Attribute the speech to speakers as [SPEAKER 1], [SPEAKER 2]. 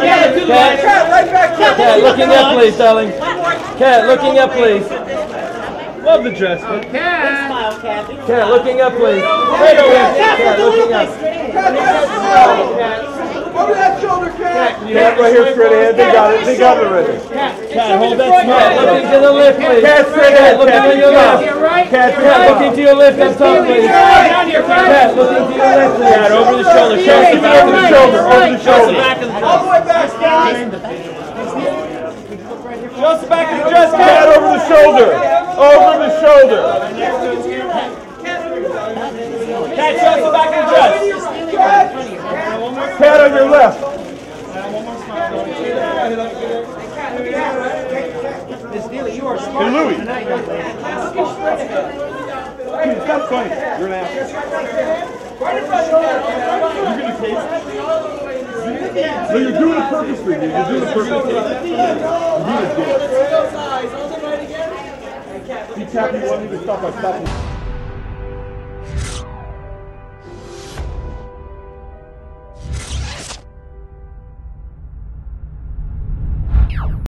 [SPEAKER 1] Cat, looking up, please, darling. Cat, looking up, please. Love the dress. Cat, looking up, please. Cat, looking up.
[SPEAKER 2] Over that shoulder, Cat.
[SPEAKER 3] Cat, right here, straight ahead. They got it. They got it already.
[SPEAKER 1] Cat, hold that smile. Looking to the left, please.
[SPEAKER 3] Cat, straight ahead.
[SPEAKER 1] Looking to your left.
[SPEAKER 3] Cat,
[SPEAKER 1] Cat, looking to your left on top, please. Cat, looking to your left, please. Cat, over the shoulder. Show the back of the shoulder. Over the shoulder.
[SPEAKER 2] All the way back, Cat.
[SPEAKER 1] Show us the back of the dress,
[SPEAKER 3] Cat, over the shoulder. Over the shoulder.
[SPEAKER 1] Cat, show us the back of the dress.
[SPEAKER 3] Cat on your left. Hey, Louie. Dude, it's not funny. You're an asshole. You're going to taste it? No, you're doing it purposely, dude. You're doing it purposely. You're doing it. See, Cap, you want me to stop by stopping.